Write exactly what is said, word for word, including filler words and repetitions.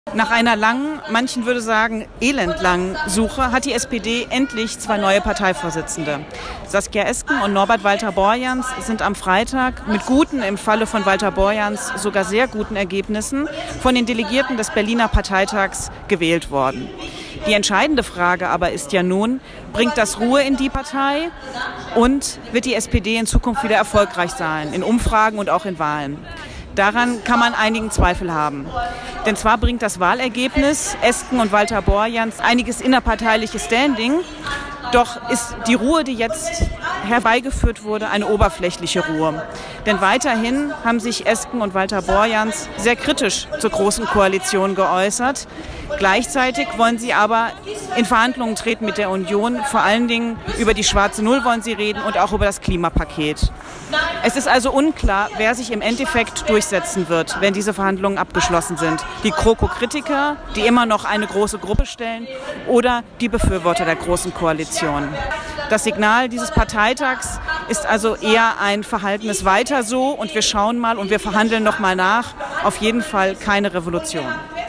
Nach einer langen, manchen würde sagen elendlangen Suche hat die S P D endlich zwei neue Parteivorsitzende. Saskia Esken und Norbert Walter-Borjans sind am Freitag mit guten, im Falle von Walter-Borjans sogar sehr guten Ergebnissen von den Delegierten des Berliner Parteitags gewählt worden. Die entscheidende Frage aber ist ja nun, bringt das Ruhe in die Partei und wird die S P D in Zukunft wieder erfolgreich sein, in Umfragen und auch in Wahlen? Daran kann man einigen Zweifel haben. Denn zwar bringt das Wahlergebnis Esken und Walter-Borjans einiges innerparteiliches Standing, doch ist die Ruhe, die jetzt herbeigeführt wurde, eine oberflächliche Ruhe. Denn weiterhin haben sich Esken und Walter-Borjans sehr kritisch zur Großen Koalition geäußert. Gleichzeitig wollen sie aber in Verhandlungen treten mit der Union. Vor allen Dingen über die schwarze Null wollen sie reden und auch über das Klimapaket. Es ist also unklar, wer sich im Endeffekt durchsetzen wird, wenn diese Verhandlungen abgeschlossen sind. Die GroKo-Kritiker, die immer noch eine große Gruppe stellen, oder die Befürworter der Großen Koalition. Das Signal dieses Parteitags ist also eher ein verhaltenes Weiter so und wir schauen mal und wir verhandeln noch mal nach. Auf jeden Fall keine Revolution.